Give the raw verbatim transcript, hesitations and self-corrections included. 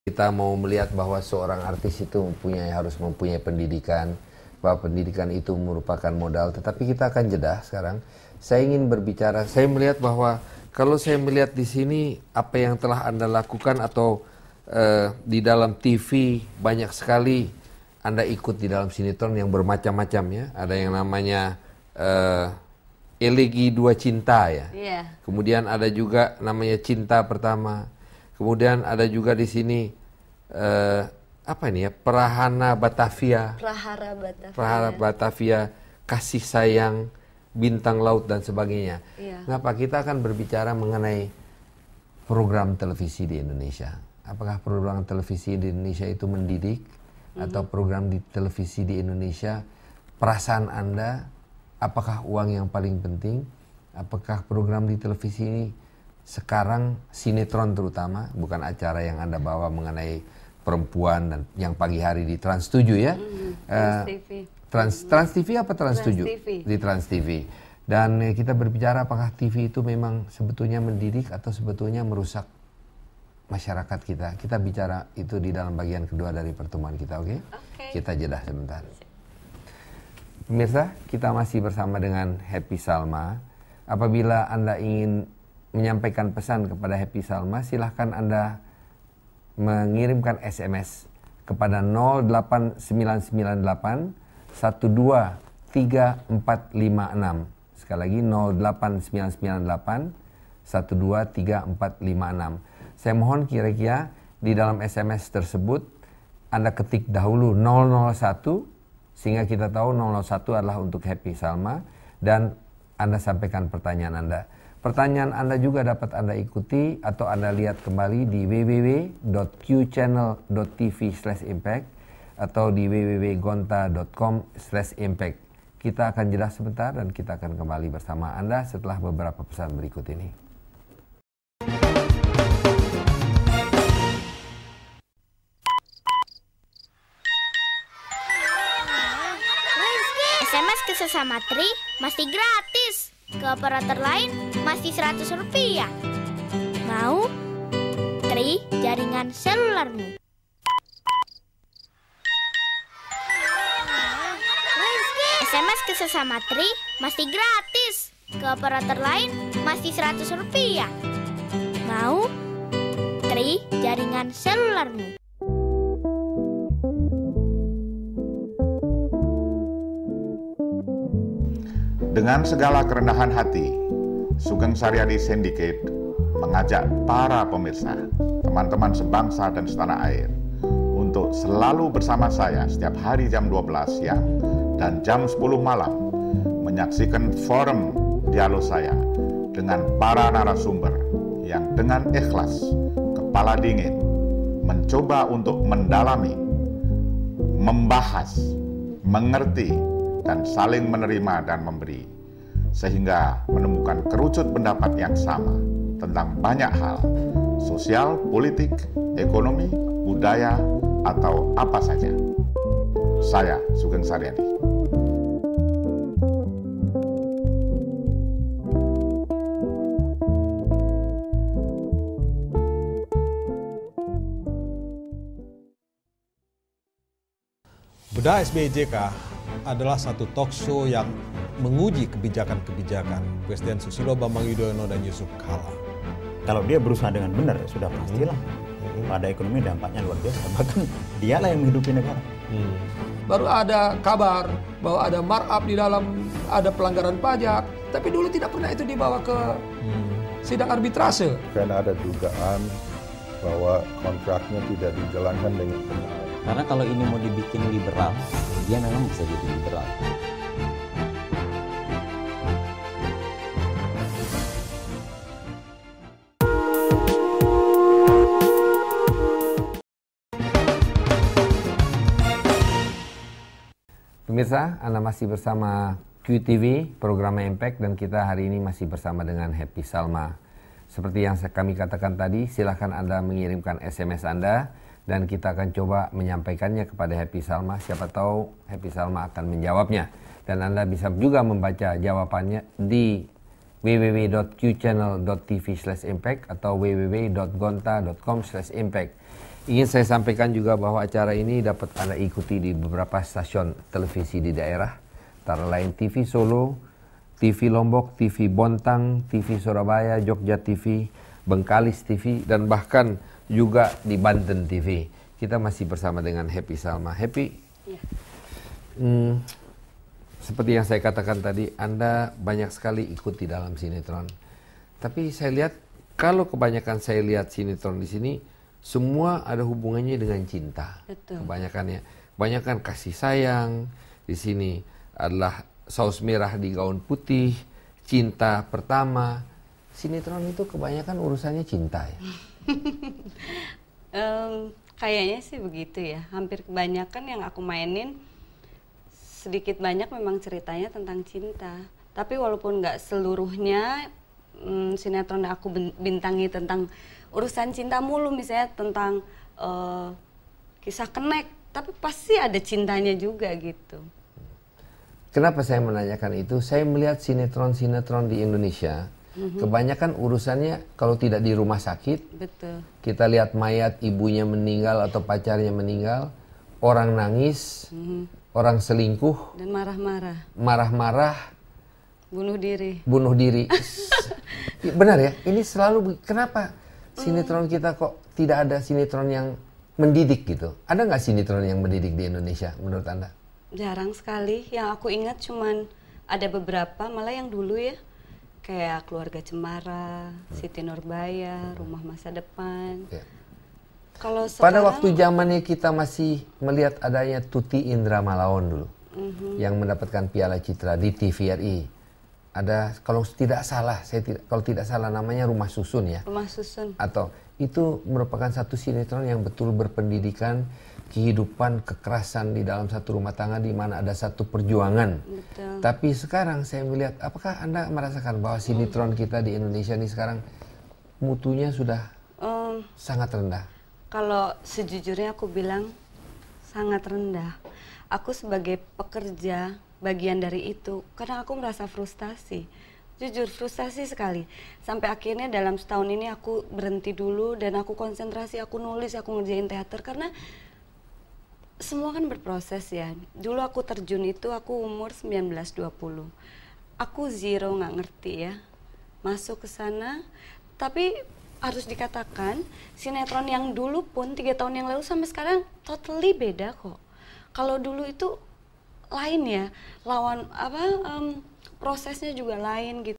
Kita mau melihat bahwa seorang artis itu mempunyai, harus mempunyai pendidikan, bahwa pendidikan itu merupakan modal. Tetapi kita akan jeda sekarang. Saya ingin berbicara, saya melihat bahwa kalau saya melihat di sini apa yang telah Anda lakukan atau uh, di dalam T V banyak sekali Anda ikut di dalam sinetron yang bermacam-macam ya. Ada yang namanya uh, Elegi Dua Cinta ya. Yeah. Kemudian ada juga namanya Cinta Pertama. Kemudian ada juga di sini uh, apa ini ya, Prahana Batavia. Prahara Batavia. Prahara Batavia, Kasih Sayang, Bintang Laut dan sebagainya. Iya. Kenapa kita akan berbicara mengenai program televisi di Indonesia? Apakah program televisi di Indonesia itu mendidik mm-hmm. atau program di televisi di Indonesia perasaan Anda? Apakah uang yang paling penting? Apakah program di televisi ini sekarang sinetron terutama, bukan acara yang Anda bawa mengenai perempuan dan yang pagi hari di Trans tujuh ya? Mm, Trans uh, T V. Trans, Trans T V apa Trans, Trans tujuh? T V. Di Trans T V. Dan eh, kita berbicara apakah T V itu memang sebetulnya mendidik atau sebetulnya merusak masyarakat kita. Kita bicara itu di dalam bagian kedua dari pertemuan kita, oke? Okay? Okay. Kita jeda sebentar. Pemirsa, kita masih bersama dengan Happy Salma. Apabila Anda ingin menyampaikan pesan kepada Happy Salma, silahkan Anda mengirimkan S M S kepada nol delapan sembilan sembilan delapan satu dua tiga empat lima enam. Sekali lagi nol delapan sembilan sembilan delapan satu dua tiga empat lima enam. Saya mohon kira-kira di dalam S M S tersebut Anda ketik dahulu nol nol satu sehingga kita tahu nol nol satu adalah untuk Happy Salma dan Anda sampaikan pertanyaan Anda. Pertanyaan Anda juga dapat Anda ikuti atau Anda lihat kembali di w w w dot q channel dot t v slash impact atau di w w w dot gonta dot com slash impact. Kita akan jeda sebentar dan kita akan kembali bersama Anda setelah beberapa pesan berikut ini. S M S ke sesama Tri masih gratis. Ke operator lain masih seratus rupiah. Mau? Tri jaringan selularmu. S M S ke sesama Tri masih gratis. Ke operator lain masih seratus rupiah. Mau? Tri jaringan selularmu. Dengan segala kerendahan hati, Sugeng Saryadi Syndicate mengajak para pemirsa, teman-teman sebangsa dan setanah air untuk selalu bersama saya setiap hari jam dua belas siang dan jam sepuluh malam menyaksikan forum dialog saya dengan para narasumber yang dengan ikhlas, kepala dingin, mencoba untuk mendalami, membahas, mengerti, dan saling menerima dan memberi, sehingga menemukan kerucut pendapat yang sama tentang banyak hal, sosial, politik, ekonomi, budaya, atau apa saja. Saya Sugeng Saryadi. Bedah S B Y J K adalah satu talk show yang menguji kebijakan-kebijakan Presiden Susilo Bambang Yudhoyono dan Yusuf Kala. Kalau dia berusaha dengan benar, sudah pastilah hmm. pada ekonomi dampaknya luar biasa. Bahkan dialah yang menghidupi negara. Hmm. Baru ada kabar bahwa ada markup di dalam, ada pelanggaran pajak, tapi dulu tidak pernah itu dibawa ke hmm. sidang arbitrase. Karena ada dugaan bahwa kontraknya tidak dijalankan dengan benar. Karena kalau ini mau dibikin liberal, dia memang bisa jadi liberal. Pemirsa, Anda masih bersama Q T V, program Impact, dan kita hari ini masih bersama dengan Happy Salma. Seperti yang kami katakan tadi, silahkan Anda mengirimkan S M S Anda dan kita akan coba menyampaikannya kepada Happy Salma. Siapa tahu Happy Salma akan menjawabnya. Dan Anda bisa juga membaca jawabannya di w w w dot q channel dot t v slash impact atau w w w dot gonta dot com slash impact. Ingin saya sampaikan juga bahwa acara ini dapat Anda ikuti di beberapa stasiun televisi di daerah, antara lain T V Solo, T V Lombok, T V Bontang, T V Surabaya, Jogja T V, Bengkalis T V, dan bahkan juga di Banten T V. Kita masih bersama dengan Happy Salma. Happy, ya. hmm, seperti yang saya katakan tadi, Anda banyak sekali ikut di dalam sinetron. Tapi saya lihat, kalau kebanyakan saya lihat sinetron di sini, semua ada hubungannya dengan cinta. Betul. Kebanyakannya, kebanyakan kasih sayang. Di sini adalah saus merah di gaun putih, cinta pertama. Sinetron itu kebanyakan urusannya cinta ya. um, kayaknya sih begitu ya. Hampir kebanyakan yang aku mainin sedikit banyak memang ceritanya tentang cinta. Tapi walaupun nggak seluruhnya um, sinetron yang aku bintangi tentang urusan cinta mulu, misalnya tentang uh, kisah kenek, tapi pasti ada cintanya juga gitu. Kenapa saya menanyakan itu? Saya melihat sinetron-sinetron di Indonesia, mm-hmm. kebanyakan urusannya kalau tidak di rumah sakit, betul. Kita lihat mayat ibunya meninggal atau pacarnya meninggal, orang nangis, mm-hmm. orang selingkuh, dan marah-marah, marah-marah, bunuh diri, bunuh diri. Benar ya? Ini selalu kenapa? Sinetron kita kok tidak ada sinetron yang mendidik gitu? Ada nggak sinetron yang mendidik di Indonesia menurut Anda? Jarang sekali. Yang aku ingat cuman ada beberapa, malah yang dulu ya. Kayak Keluarga Cemara, hmm. Siti Nurbaya, Rumah Masa Depan. Ya. Kalau sekarang, pada waktu zamannya kita masih melihat adanya Tuti Indra Malaon dulu. Uh-huh. Yang mendapatkan Piala Citra di T V R I. Ada, kalau tidak salah, saya tidak, kalau tidak salah namanya Rumah Susun ya. Rumah Susun. Atau itu merupakan satu sinetron yang betul berpendidikan kehidupan kekerasan di dalam satu rumah tangga di mana ada satu perjuangan. Betul. Tapi sekarang saya melihat, apakah Anda merasakan bahwa sinetron kita di Indonesia ini sekarang mutunya sudah um, sangat rendah? Kalau sejujurnya aku bilang sangat rendah. Aku sebagai pekerja bagian dari itu, karena aku merasa frustasi, jujur frustasi sekali, sampai akhirnya dalam setahun ini aku berhenti dulu dan aku konsentrasi, aku nulis, aku ngerjain teater, karena semua kan berproses ya. Dulu aku terjun itu aku umur sembilan belas dua puluh, aku zero, nggak ngerti ya, masuk ke sana, tapi harus dikatakan sinetron yang dulu pun tiga tahun yang lalu sampai sekarang totally beda kok. Kalau dulu itu lain ya, lawan apa um, prosesnya juga lain gitu.